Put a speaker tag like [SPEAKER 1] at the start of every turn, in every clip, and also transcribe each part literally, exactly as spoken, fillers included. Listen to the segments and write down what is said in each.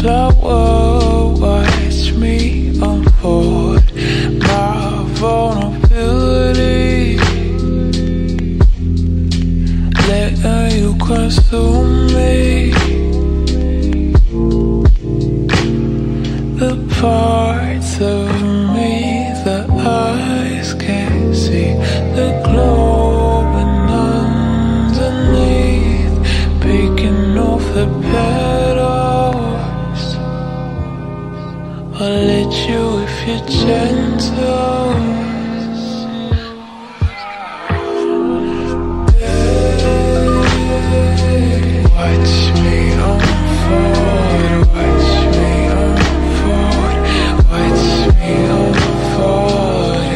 [SPEAKER 1] flower, watch me unfold my vulnerability, letting you consume me. The parts of me that eyes can't see, the glowing underneath, baking off the petals. I'll let you if you're gentle. Watch me unfold, watch me unfold, watch me unfold.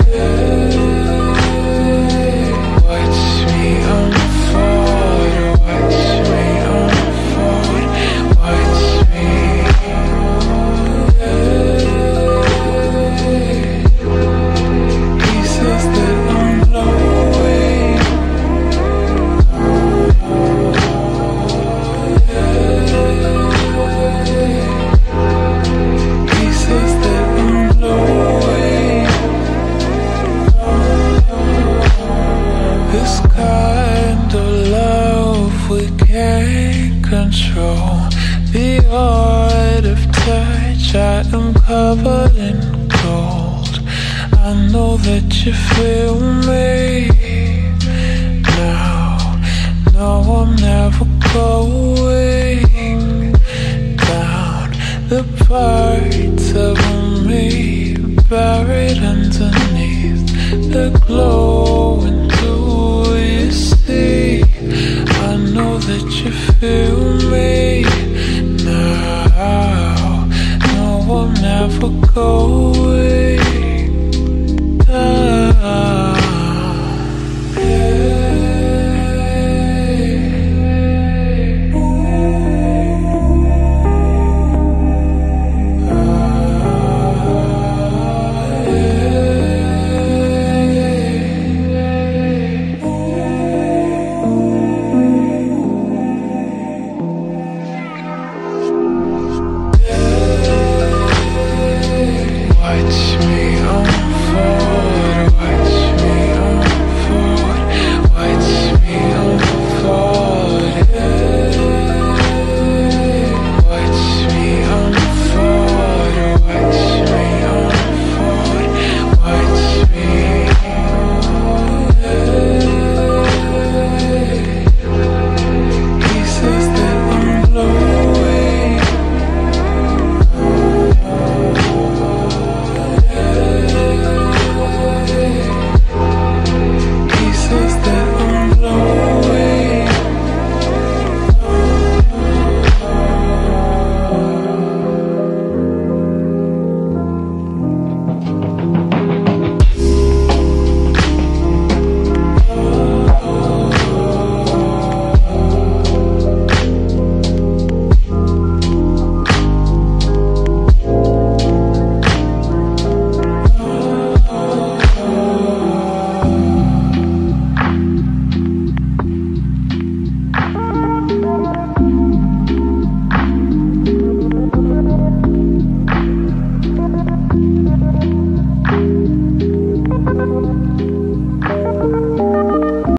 [SPEAKER 1] Watch me unfold, watch me unfold, watch me. He says that I'm glowing. He says that I'm glowing. This kind of love we can't control. The art of touch, I am covered in gold. I know that you feel me now. No, I'm never going down. The parts of me buried underneath, the glow into you see. I know that you feel me now. No, I'm never going